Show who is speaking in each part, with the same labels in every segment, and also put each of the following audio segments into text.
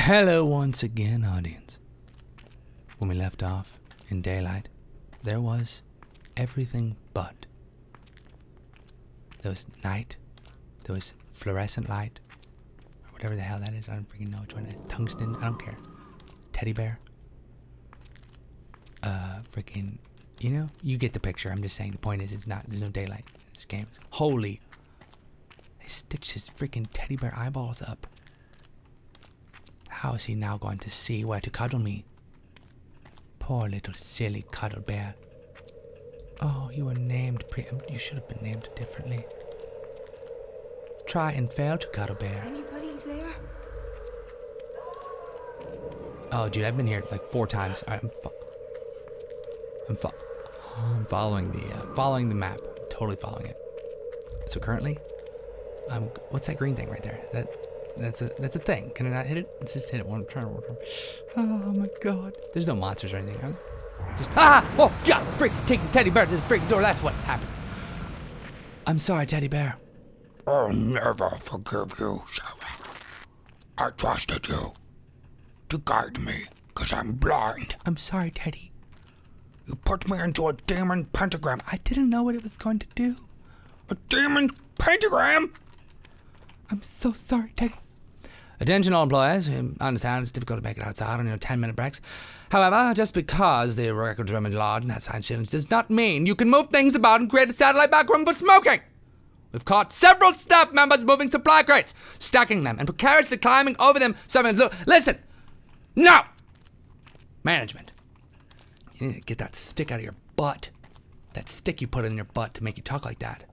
Speaker 1: Hello once again, audience. When we left off in daylight, there was everything but. There was night, there was fluorescent light, or whatever the hell that is. I don't freaking know which one it is. Tungsten, I don't care. Teddy bear. Freaking, you know, you get the picture. I'm just saying the point is there's no daylight in this game. Holy. They stitched his freaking teddy bear eyeballs up. How is he now going to see where to cuddle me? Poor little silly cuddle bear. Oh, you were named you should have been named differently. Try and fail to cuddle bear.
Speaker 2: Anybody there?
Speaker 1: Oh, dude, I've been here like 4 times. All right, I'm following the map. I'm totally following it. So currently, what's that green thing right there? That's a thing. Can I not hit it? Let's just hit it one time. Oh my god. There's no monsters or anything, huh? Just oh god, freak, take the teddy bear to the freaking door. That's what happened. I'm sorry, teddy bear.
Speaker 3: I'll never forgive you, Sarah. I trusted you to guide me, 'cause I'm blind.
Speaker 1: I'm sorry, Teddy.
Speaker 3: You put me into a demon pentagram.
Speaker 1: I didn't know what it was going to do.
Speaker 3: A demon pentagram?
Speaker 1: I'm so sorry, Teddy. Attention all employees. I understand it's difficult to make it outside on your 10-minute breaks. However, just because the records are allowed in outside ceilings does not mean you can move things about and create a satellite backroom for smoking. We've caught several staff members moving supply crates, stacking them, and precariously climbing over them. Listen! No! Management. You need to get that stick out of your butt. That stick you put in your butt to make you talk like that.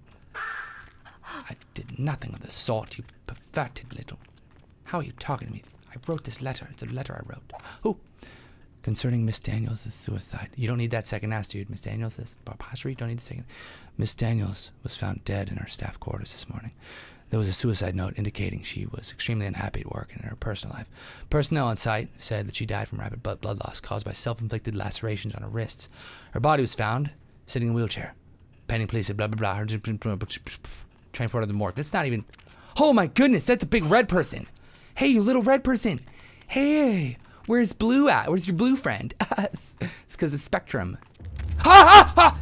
Speaker 1: I did nothing of the sort, you perverted little... How are you talking to me? I wrote this letter. It's a letter I wrote. Oh! Concerning Miss Daniels' suicide. You don't need that second ass, dude. Miss Daniels, this apostrophe, don't need the second. Miss Daniels was found dead in her staff quarters this morning. There was a suicide note indicating she was extremely unhappy at work and in her personal life. Personnel on site said that she died from rapid blood loss caused by self-inflicted lacerations on her wrists. Her body was found sitting in a wheelchair. Pending police said blah blah blah. Her transported to the morgue. That's not even... Oh my goodness, that's a big red person. Hey, you little red person. Hey, where's Blue at? Where's your blue friend? It's because of Spectrum. Ha ha ha!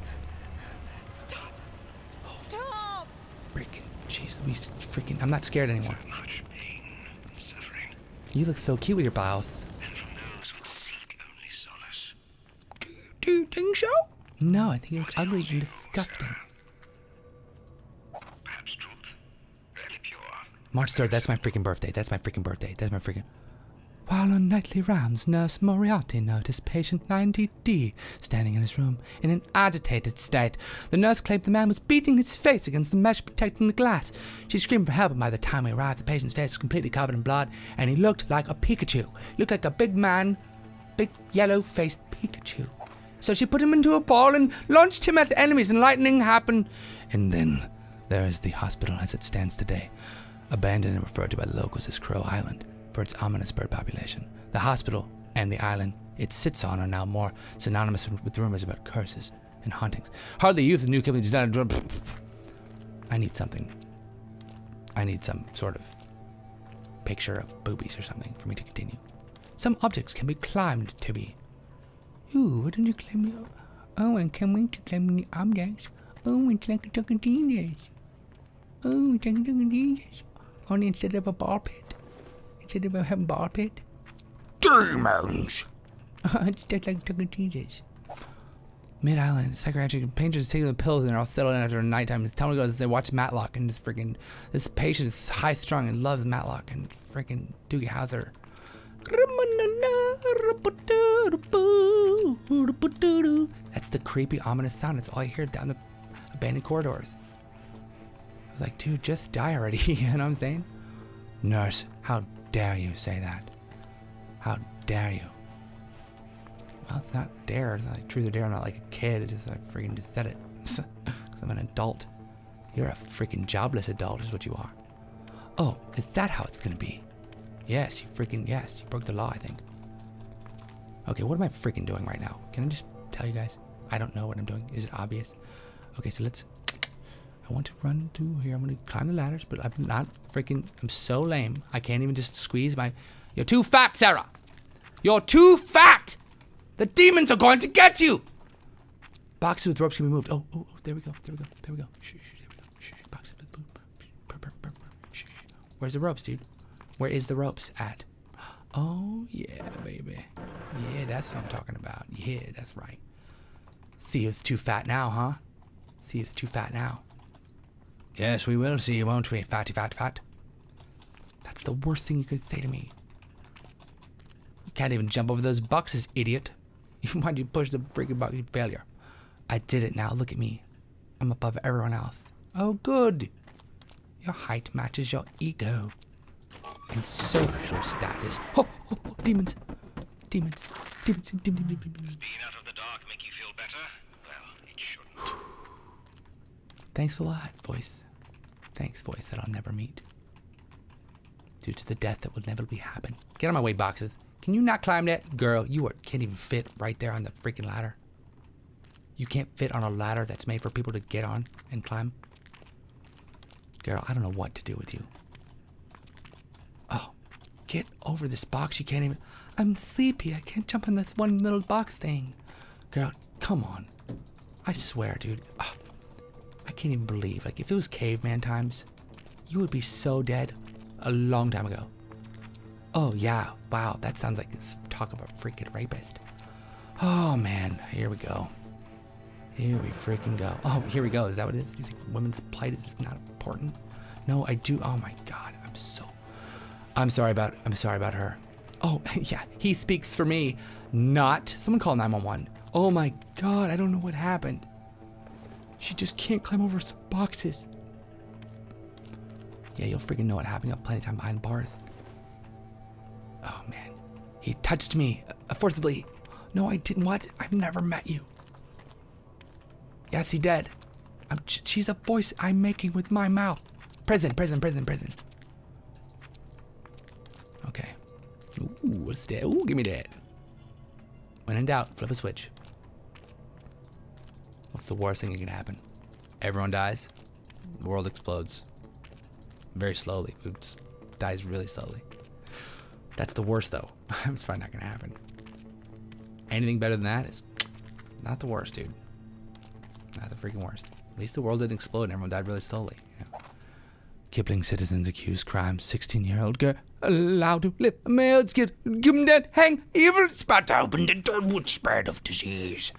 Speaker 2: Stop! Stop!
Speaker 1: Freaking, jeez Louise, freaking, I'm not scared anymore.
Speaker 3: So much pain and suffering.
Speaker 1: You look so cute with your blouse.
Speaker 3: And from those would seek only solace.
Speaker 1: Do you think so? No, I think you look ugly and disgusting.
Speaker 3: Perhaps truth. Really pure.
Speaker 1: March 3rd, that's my freaking birthday. That's my freaking birthday. That's my freaking... While on nightly rounds, Nurse Moriarty noticed patient 90D standing in his room in an agitated state. The nurse claimed the man was beating his face against the mesh protecting the glass. She screamed for help, and by the time we arrived, the patient's face was completely covered in blood, and he looked like a Pikachu. He looked like a big man, big yellow-faced Pikachu. So she put him into a ball and launched him at the enemies, and lightning happened. And then there is the hospital as it stands today, abandoned and referred to by the locals as Crow Island for its ominous bird population. The hospital and the island it sits on are now more synonymous with rumors about curses and hauntings. Hardly youth, the new company does not... I need something. I need some sort of picture of boobies or something for me to continue. Some objects can be climbed to be. Ooh, why don't you climb the... Oh, and can't wait to climb the objects. Oh, it's like a Jesus. Oh, it's like a Jesus. Only instead of a ball pit. Instead of a ball pit.
Speaker 3: Demons!
Speaker 1: It's just like Chuck E. Cheese's. Mid-Island, psychiatric patients taking the pills and they're all settled in after nighttime. It's time to go. They watch Matlock and this patient is high-strung and loves Matlock and freaking Doogie Howser. That's the creepy, ominous sound. It's all I hear down the abandoned corridors. I was like, dude, just die already. You know what I'm saying? Nurse, how dare you say that? How dare you? Well, it's not dare. It's not like truth or dare. I'm not like a kid. It's just I freaking just said it. Because I'm an adult. You're a freaking jobless adult is what you are. Oh, is that how it's gonna be? Yes, yes. You broke the law, I think. Okay, what am I freaking doing right now? Can I just tell you guys? I don't know what I'm doing. Is it obvious? Okay, so let's... I want to run to here. I'm going to climb the ladders, but I'm not freaking... I'm so lame. I can't even just squeeze my You're too fat, Sarah. You're too fat. The demons are going to get you. Boxes with ropes can be moved. Oh, there we go. There we go. Shh, there we go. Shh, boxes with shh. Where's the ropes, dude? Where is the ropes at? Oh, yeah, baby. Yeah, that's what I'm talking about. Yeah, that's right. Thea's too fat now, huh? Thea's too fat now. Yes, we will see, won't we? Fatty, fat, fat. That's the worst thing you could say to me. You can't even jump over those boxes, idiot. Why'd you push the freaking box? Failure. I did it now. Look at me. I'm above everyone else. Oh, good. Your height matches your ego and social status. Oh, demons. Demons. Demons.
Speaker 4: Being out of the dark make you feel better? Well, it shouldn't.
Speaker 1: Thanks a lot, voice. Thanks, voice that I'll never meet. Due to the death that will inevitably happen. Get on my way, boxes. Can you not climb that? Girl, can't even fit right there on the freaking ladder. You can't fit on a ladder that's made for people to get on and climb. Girl, I don't know what to do with you. Oh, get over this box. You can't even... I'm sleepy. I can't jump on this one little box thing. Girl, come on. I swear, dude. Oh, I can't even believe. Like, if it was caveman times, you would be so dead a long time ago. Oh, yeah. Wow, that sounds like it's talk of a freaking rapist. Oh, man. Here we go. Here we freaking go. Oh, here we go. Is that what it is? You think women's plight is not important? No, I do. Oh, my God. I'm sorry about her. Oh, yeah. He speaks for me. Not. Someone call 911. Oh, my God. I don't know what happened. She just can't climb over some boxes. Yeah, you'll freaking know what happened. You have plenty of time behind bars. Oh, man. He touched me forcibly. No, I didn't. What? I've never met you. Yes, he did. She's a voice I'm making with my mouth. Prison. Okay. Ooh, what's that? Ooh, give me that. When in doubt, flip a switch. What's the worst thing that can happen? Everyone dies. The world explodes. Very slowly. It dies really slowly. That's the worst, though. It's probably not gonna happen. Anything better than that is not the worst, dude. Not the freaking worst. At least the world didn't explode and everyone died really slowly. Yeah. Kipling citizens accuse crime. 16-year-old girl allowed to live. A male's kid. Give him that hang. Evil spot open. The dirt would spread of disease.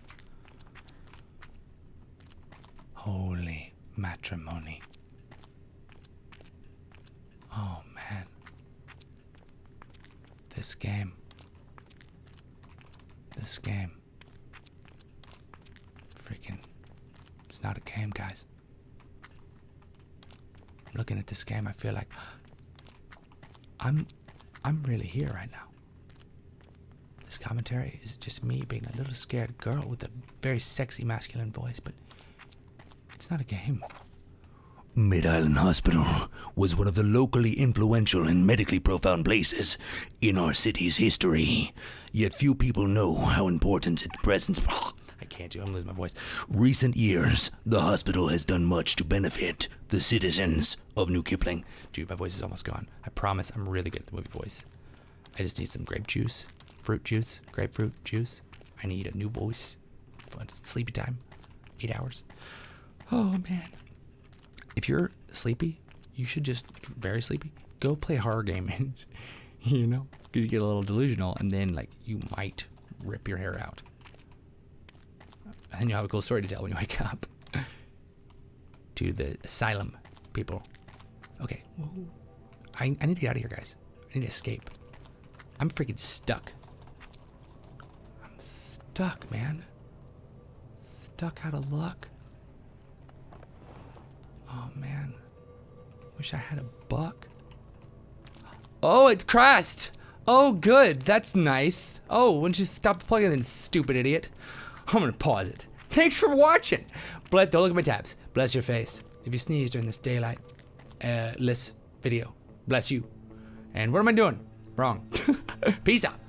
Speaker 1: Holy matrimony. Oh, man. This game. Freaking. It's not a game, guys. Looking at this game, I feel like I'm really here right now. This commentary is just me being a little scared girl with a very sexy masculine voice, but it's not a game.
Speaker 5: Mid-Island Hospital was one of the locally influential and medically profound places in our city's history. Yet few people know how important its presence...
Speaker 1: I can't do. I'm losing my voice.
Speaker 5: Recent years, the hospital has done much to benefit the citizens of New Kipling.
Speaker 1: Dude, my voice is almost gone. I promise I'm really good at the movie voice. I just need some grape juice, fruit juice, grapefruit juice. I need a new voice. Fun sleepy time. 8 hours. Oh, man. If you're sleepy, you should just, if you're very sleepy, go play a horror game. And, you know, because you get a little delusional, and then, like, you might rip your hair out. And then you'll have a cool story to tell when you wake up. To the asylum people. Okay. Whoa. I need to get out of here, guys. I need to escape. I'm freaking stuck. I'm stuck, man. Stuck out of luck. Oh, man. Wish I had a buck. Oh, it's crashed. Oh, good. That's nice. Oh, wouldn't you stop plugging in, stupid idiot? I'm gonna pause it. Thanks for watching. Don't look at my tabs. Bless your face. If you sneeze during this daylight-less video, bless you. And what am I doing? Wrong. Peace out.